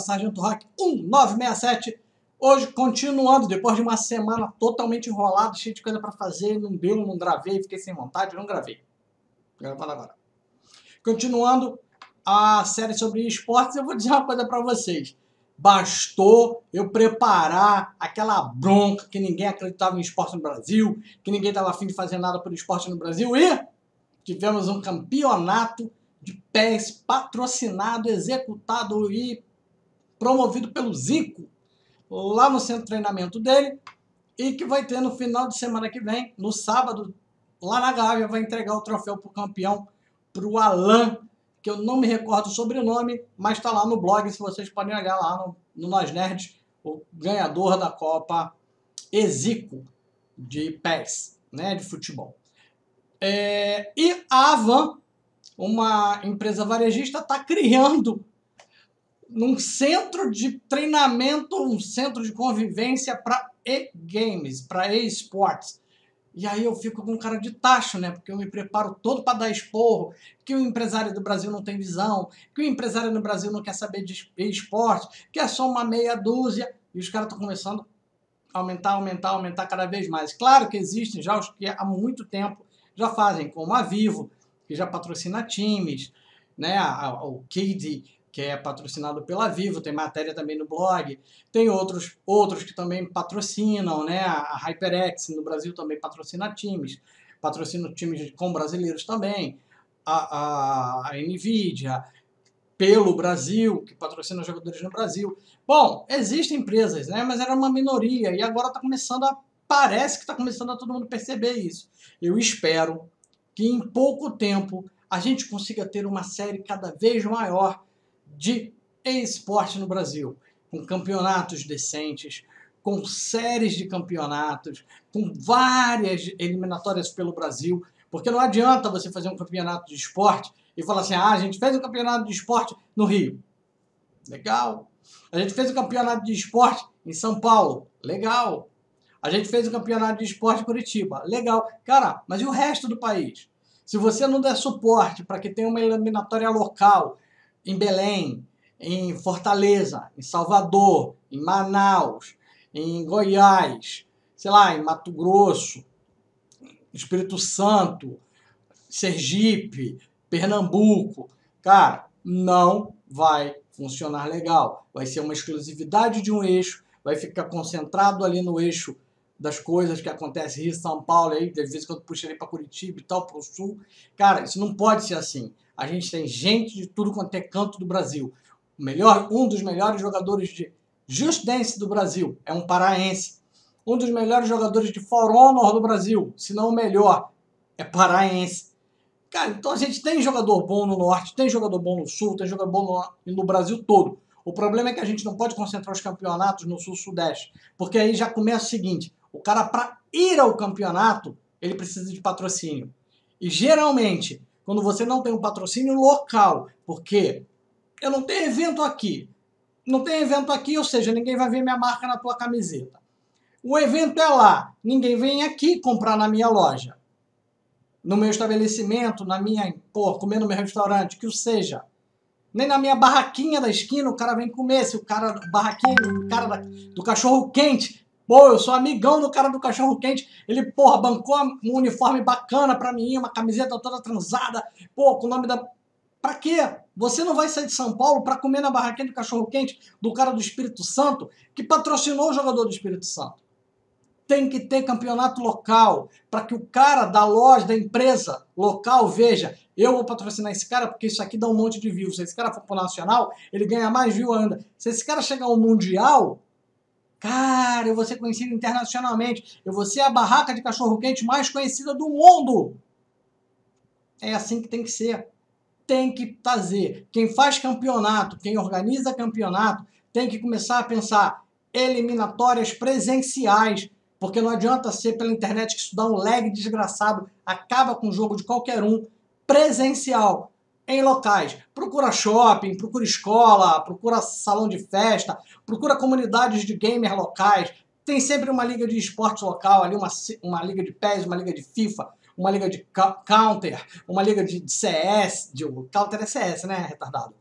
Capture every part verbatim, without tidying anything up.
Sargento Rock um nove seis sete. Hoje, continuando, depois de uma semana totalmente enrolado, cheio de coisa para fazer, não deu, não gravei, fiquei sem vontade, não gravei. Gravando agora. Continuando a série sobre esportes, eu vou dizer uma coisa para vocês. Bastou eu preparar aquela bronca que ninguém acreditava em esporte no Brasil, que ninguém estava afim de fazer nada pelo esporte no Brasil, e tivemos um campeonato de pés patrocinado, executado e promovido pelo Zico, lá no centro de treinamento dele, e que vai ter no final de semana que vem, no sábado, lá na Gávea, vai entregar o troféu para o campeão, para o Alan, que eu não me recordo o sobrenome, mas está lá no blog, se vocês podem olhar lá no, no Nós Nerds, o ganhador da Copa Ezico de pés, né, de futebol. É, e a Avan, uma empresa varejista, está criando um centro de treinamento, um centro de convivência para e-games, para e-sports. E aí eu fico com cara de tacho, né? Porque eu me preparo todo para dar esporro, que o empresário do Brasil não tem visão, que o empresário no Brasil não quer saber de esporte, que é só uma meia dúzia, e os caras estão começando a aumentar, aumentar, aumentar cada vez mais. Claro que existem já os que há muito tempo já fazem, como a Vivo, que já patrocina times, né? O Kid, que é patrocinado pela Vivo, tem matéria também no blog, tem outros, outros que também patrocinam, né? A HyperX no Brasil também patrocina times, patrocina times com brasileiros também, a, a, a Nvidia, pelo Brasil, que patrocina jogadores no Brasil. Bom, existem empresas, né? Mas era uma minoria, e agora está começando a, parece que está começando a todo mundo perceber isso. Eu espero que em pouco tempo a gente consiga ter uma série cada vez maior de esporte no Brasil, com campeonatos decentes, com séries de campeonatos, com várias eliminatórias pelo Brasil, porque não adianta você fazer um campeonato de esporte e falar assim, ah, a gente fez um campeonato de esporte no Rio. Legal. A gente fez um campeonato de esporte em São Paulo. Legal. A gente fez um campeonato de esporte em Curitiba. Legal. Cara, mas e o resto do país? Se você não der suporte para que tenha uma eliminatória local em Belém, em Fortaleza, em Salvador, em Manaus, em Goiás, sei lá, em Mato Grosso, Espírito Santo, Sergipe, Pernambuco, cara, não vai funcionar legal. Vai ser uma exclusividade de um eixo, vai ficar concentrado ali no eixo das coisas que acontecem em Rio, São Paulo, aí, de vez em quando puxa ali para Curitiba e tal, para o sul. Cara, isso não pode ser assim. A gente tem gente de tudo quanto é canto do Brasil. O melhor, um dos melhores jogadores de Just Dance do Brasil é um paraense. Um dos melhores jogadores de For Honor do Brasil, se não o melhor, é paraense. Cara, então a gente tem jogador bom no norte, tem jogador bom no sul, tem jogador bom no, no Brasil todo. O problema é que a gente não pode concentrar os campeonatos no sul-sudeste, porque aí já começa o seguinte, o cara, para ir ao campeonato, ele precisa de patrocínio. E geralmente, quando você não tem um patrocínio local, porque eu não tenho evento aqui, não tem evento aqui, ou seja, ninguém vai ver minha marca na tua camiseta. O evento é lá, ninguém vem aqui comprar na minha loja, no meu estabelecimento, na minha, pô, comer no meu restaurante, que o seja. Nem na minha barraquinha da esquina o cara vem comer, se o cara, barraquinha, o cara da, do cachorro quente, pô, eu sou amigão do cara do cachorro quente, ele, porra, bancou um uniforme bacana pra mim, uma camiseta toda transada, pô, com o nome da... Pra quê? Você não vai sair de São Paulo pra comer na barraquinha do cachorro quente do cara do Espírito Santo, que patrocinou o jogador do Espírito Santo. Tem que ter campeonato local, para que o cara da loja, da empresa local veja, eu vou patrocinar esse cara porque isso aqui dá um monte de views. Se esse cara for pro nacional, ele ganha mais view ainda. Se esse cara chegar ao mundial, cara, eu vou ser conhecido internacionalmente. Eu vou ser a barraca de cachorro-quente mais conhecida do mundo. É assim que tem que ser. Tem que fazer. Quem faz campeonato, quem organiza campeonato, tem que começar a pensar eliminatórias presenciais, porque não adianta ser pela internet, que isso dá um lag desgraçado, acaba com o jogo de qualquer um, presencial, em locais. Procura shopping, procura escola, procura salão de festa, procura comunidades de gamer locais. Tem sempre uma liga de esporte local, ali uma, uma liga de P E S, uma liga de FIFA, uma liga de Counter, uma liga de C S, de, Counter é C S, né, retardado?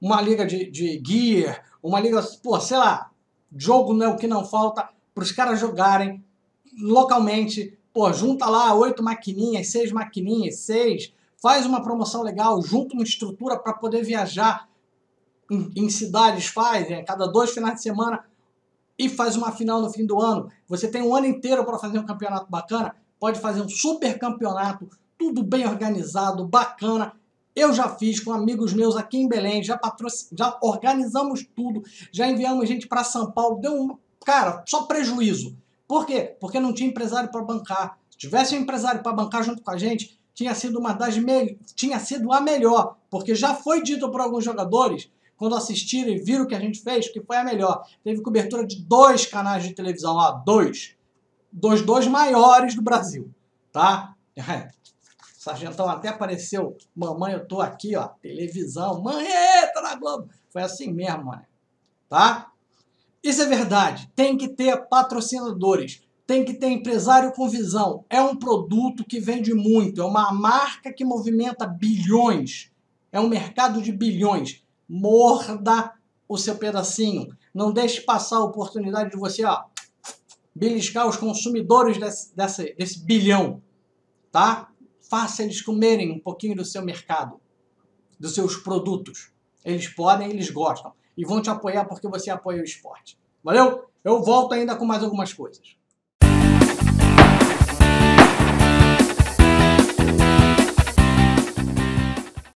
uma liga de, de gear, uma liga, pô, sei lá, jogo não é o que não falta para os caras jogarem localmente. Pô, junta lá oito maquininhas, seis maquininhas, seis, faz uma promoção legal, junta uma estrutura para poder viajar em, em cidades, faz, a cada dois finais de semana, e faz uma final no fim do ano. Você tem um ano inteiro para fazer um campeonato bacana, pode fazer um super campeonato, tudo bem organizado, bacana. Eu já fiz com amigos meus aqui em Belém, já, patroc... já organizamos tudo, já enviamos gente para São Paulo, deu um... Cara, só prejuízo. Por quê? Porque não tinha empresário para bancar. Se tivesse um empresário para bancar junto com a gente, tinha sido uma das me... tinha sido a melhor, porque já foi dito por alguns jogadores, quando assistiram e viram o que a gente fez, que foi a melhor. Teve cobertura de dois canais de televisão, ó, dois. Dos dois maiores do Brasil, tá? Sargentão até apareceu, mamãe, eu tô aqui, ó, televisão, mãe, tá na Globo. Foi assim mesmo, mãe, tá? Isso é verdade, tem que ter patrocinadores, tem que ter empresário com visão. É um produto que vende muito, é uma marca que movimenta bilhões, é um mercado de bilhões. Morda o seu pedacinho, não deixe passar a oportunidade de você, ó, beliscar os consumidores desse, desse, desse bilhão, tá? Faça eles comerem um pouquinho do seu mercado, dos seus produtos. Eles podem, eles gostam. E vão te apoiar porque você apoia o esporte. Valeu? Eu volto ainda com mais algumas coisas.